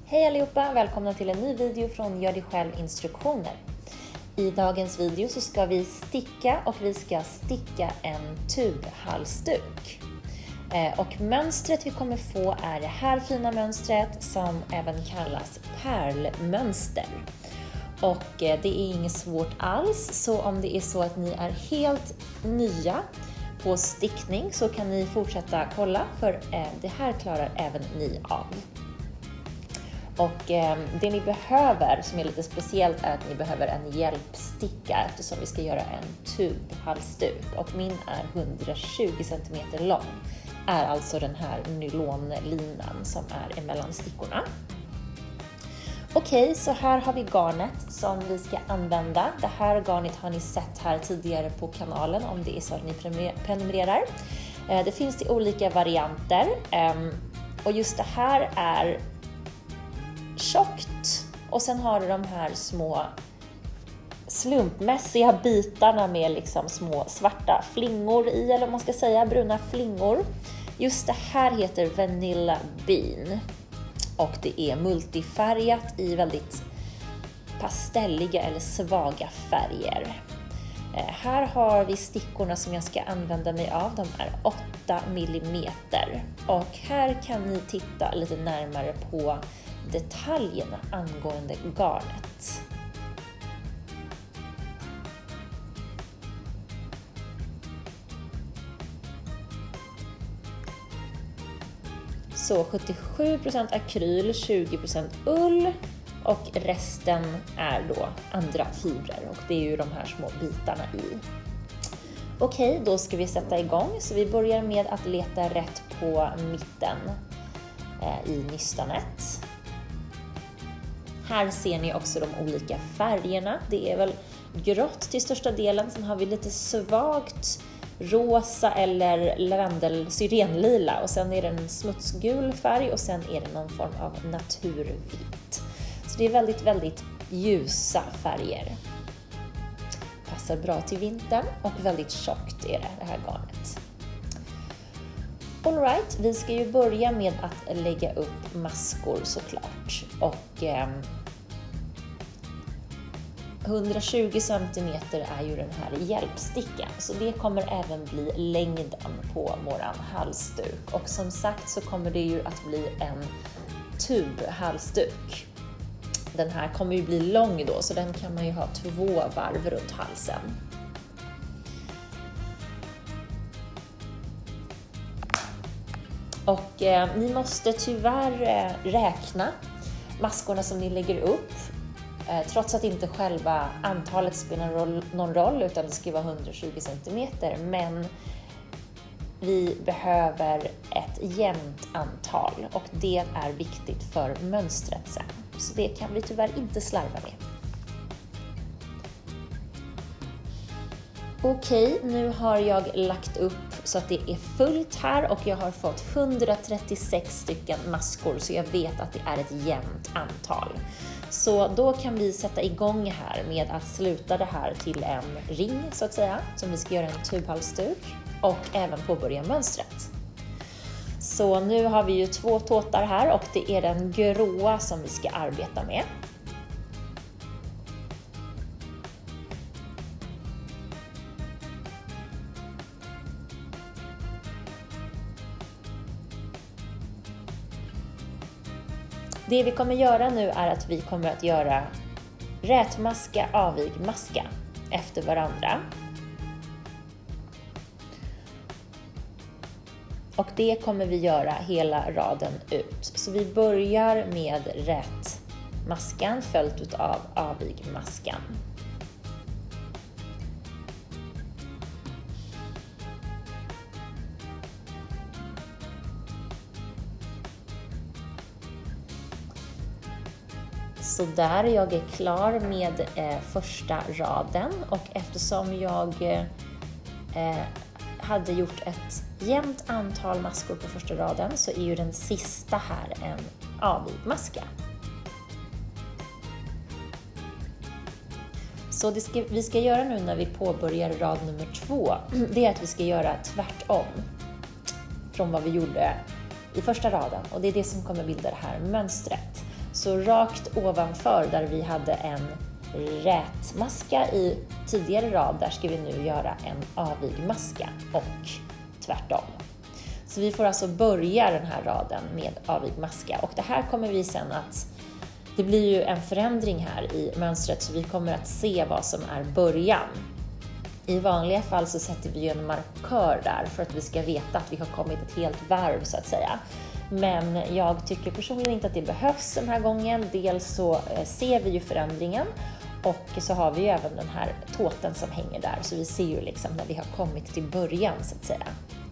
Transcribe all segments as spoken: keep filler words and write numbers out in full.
Hej allihopa, välkomna till en ny video från Gör dig själv instruktioner. I dagens video så ska vi sticka och vi ska sticka en tubhalsduk. Och mönstret vi kommer få är det här fina mönstret som även kallas pärlmönster. Och det är inget svårt alls, så om det är så att ni är helt nya på stickning så kan ni fortsätta kolla, för det här klarar även ni av. Och det ni behöver som är lite speciellt är att ni behöver en hjälpsticka eftersom vi ska göra en tubhalsduk. Och min är hundratjugo centimeter lång. Är alltså den här nylonlinan som är emellan stickorna. Okej, så här har vi garnet som vi ska använda. Det här garnet har ni sett här tidigare på kanalen om det är så att ni prenumererar. Det finns i olika varianter. Och just det här är tjockt. Och sen har du de här små slumpmässiga bitarna med liksom små svarta flingor i, eller vad man ska säga, bruna flingor. Just det här heter Vanilla Bean. Och det är multifärgat i väldigt pastelliga eller svaga färger. Eh, här har vi stickorna som jag ska använda mig av. De är åtta millimeter. Och här kan ni titta lite närmare på detaljerna angående garnet. Så sjuttiosju procent akryl, tjugo procent ull och resten är då andra fibrer, och det är ju de här små bitarna i. Okej, då ska vi sätta igång, så vi börjar med att leta rätt på mitten eh, i nystanet. Här ser ni också de olika färgerna. Det är väl grått till största delen, sen har vi lite svagt rosa eller lavendel, syrenlila, och sen är det en smutsgul färg och sen är det någon form av naturvitt. Så det är väldigt, väldigt ljusa färger. Passar bra till vintern och väldigt tjockt är det, det här garnet. All right, vi ska ju börja med att lägga upp maskor såklart. Och eh, hundratjugo centimeter är ju den här hjälpstickan, så det kommer även bli längden på våran halsduk. Och som sagt så kommer det ju att bli en tubhalsduk. Den här kommer ju bli lång då, så den kan man ju ha två varv runt halsen. Och eh, ni måste tyvärr eh, räkna maskorna som ni lägger upp. Trots att inte själva antalet spelar roll, någon roll, utan det ska vara hundratjugo centimeter. Men vi behöver ett jämnt antal, och det är viktigt för mönstret sen. Så det kan vi tyvärr inte slarva med. Okej, nu har jag lagt upp så att det är fullt här, och jag har fått hundratrettiosex stycken maskor, så jag vet att det är ett jämnt antal. Så då kan vi sätta igång här med att sluta det här till en ring så att säga, som vi ska göra en tubhalsduk, och även påbörja mönstret. Så nu har vi ju två tåtar här, och det är den gråa som vi ska arbeta med. Det vi kommer göra nu är att vi kommer att göra rätmaska, avigmaska efter varandra. Och det kommer vi göra hela raden ut. Så vi börjar med rätmaskan följt av avigmaskan. Så där, jag är klar med eh, första raden, och eftersom jag eh, hade gjort ett jämnt antal maskor på första raden så är ju den sista här en avigmaska. Så det ska, vi ska göra nu när vi påbörjar rad nummer två, det är att vi ska göra tvärtom från vad vi gjorde i första raden, och det är det som kommer bilda det här mönstret. Så rakt ovanför där vi hade en rätmaska i tidigare rad, där ska vi nu göra en avigmaska och tvärtom. Så vi får alltså börja den här raden med avigmaska, och det här kommer vi sen att, det blir ju en förändring här i mönstret, så vi kommer att se vad som är början. I vanliga fall så sätter vi ju en markör där för att vi ska veta att vi har kommit ett helt varv så att säga. Men jag tycker personligen inte att det behövs den här gången. Dels så ser vi ju förändringen, och så har vi ju även den här tåten som hänger där, så vi ser ju liksom när vi har kommit till början så att säga.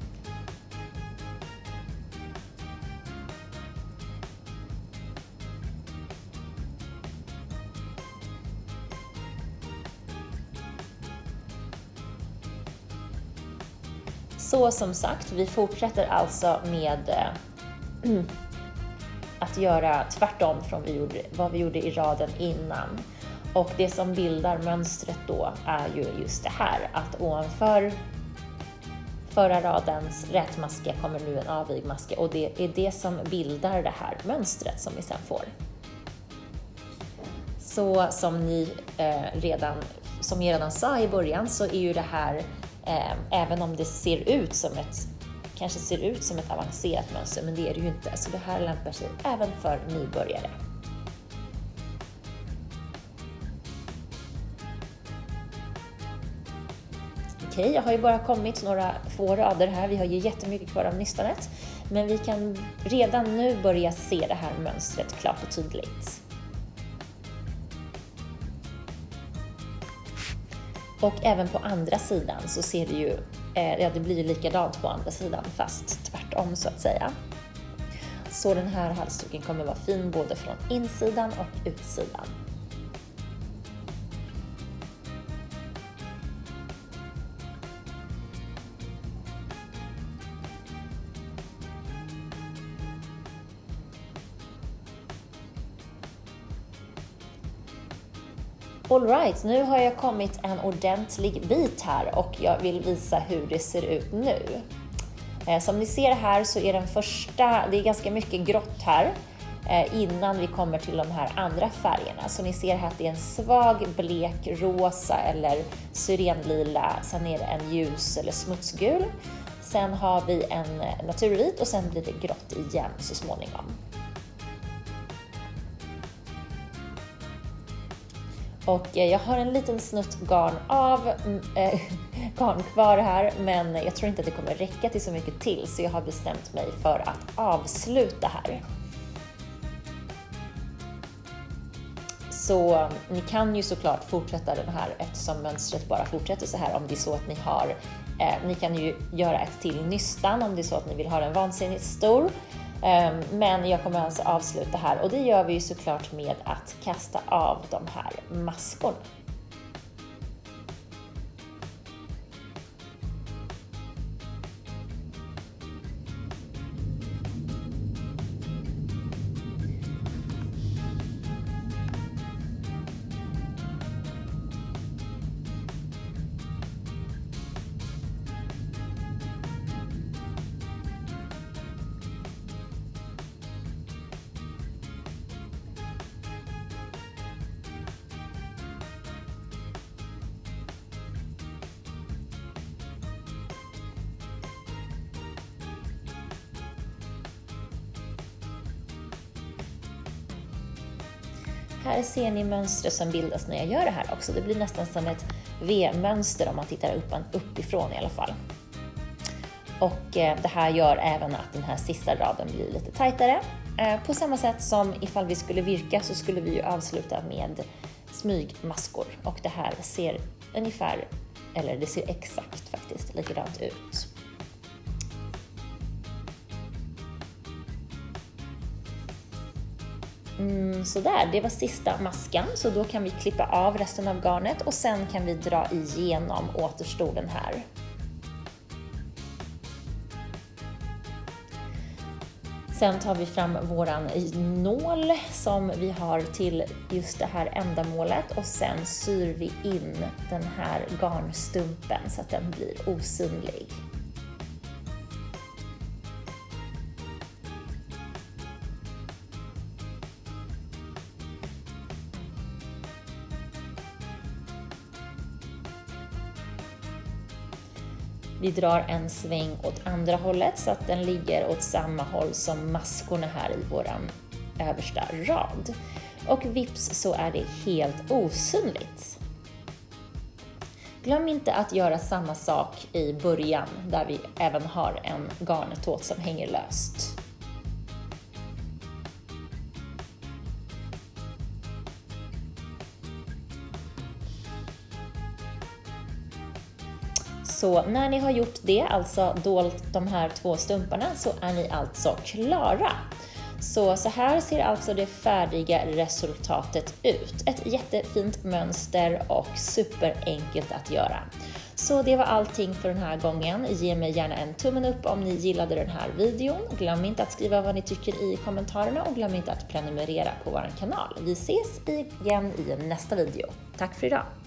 Så som sagt, vi fortsätter alltså med äh, att göra tvärtom från vi gjorde, vad vi gjorde i raden innan. Och det som bildar mönstret då är ju just det här, att ovanför förra radens rätmaska kommer nu en avigmaska, och det är det som bildar det här mönstret som vi sen får. Så som ni eh, redan, som jag redan sa i början, så är ju det här, eh, även om det ser ut som ett kanske ser ut som ett avancerat mönster, men det är det ju inte. Så det här lämpar sig även för nybörjare. Okej, jag har ju bara kommit några få rader här. Vi har ju jättemycket kvar av nystanet. Men vi kan redan nu börja se det här mönstret klart och tydligt. Och även på andra sidan så ser det ju, eh, ja det blir ju likadant på andra sidan fast tvärtom så att säga. Så den här halsduken kommer vara fin både från insidan och utsidan. All right, nu har jag kommit en ordentlig bit här och jag vill visa hur det ser ut nu. Som ni ser här så är den första, det är ganska mycket grått här innan vi kommer till de här andra färgerna. Så ni ser här att det är en svag blek rosa eller syrenlila, sen är det en ljus eller smutsgul. Sen har vi en naturvit och sen blir det grått igen så småningom. Och jag har en liten snutt garn av äh, garn kvar här, men jag tror inte att det kommer räcka till så mycket till, så jag har bestämt mig för att avsluta här. Så ni kan ju såklart fortsätta den här eftersom mönstret bara fortsätter så här om det är så att ni har, eh, ni kan ju göra ett till nystan om det är så att ni vill ha den vansinnigt stor. Men jag kommer alltså avsluta här och det gör vi ju såklart med att kasta av de här maskorna. Här ser ni mönstret som bildas när jag gör det här också. Det blir nästan som ett V-mönster om man tittar upp, uppifrån i alla fall. Och det här gör även att den här sista raden blir lite tajtare. På samma sätt som ifall vi skulle virka så skulle vi ju avsluta med smygmaskor. Och det här ser ungefär, eller det ser exakt faktiskt likadant ut. Mm, så där, det var sista maskan, så då kan vi klippa av resten av garnet och sen kan vi dra igenom återstoden här. Sen tar vi fram våran nål som vi har till just det här ändamålet och sen syr vi in den här garnstumpen så att den blir osynlig. Vi drar en sväng åt andra hållet så att den ligger åt samma håll som maskorna här i våran översta rad. Och vips så är det helt osynligt. Glöm inte att göra samma sak i början där vi även har en garntåt som hänger löst. Så när ni har gjort det, alltså dolt de här två stumparna, så är ni alltså klara. Så, så här ser alltså det färdiga resultatet ut. Ett jättefint mönster och superenkelt att göra. Så det var allting för den här gången. Ge mig gärna en tummen upp om ni gillade den här videon. Glöm inte att skriva vad ni tycker i kommentarerna och glöm inte att prenumerera på vår kanal. Vi ses igen i nästa video. Tack för idag!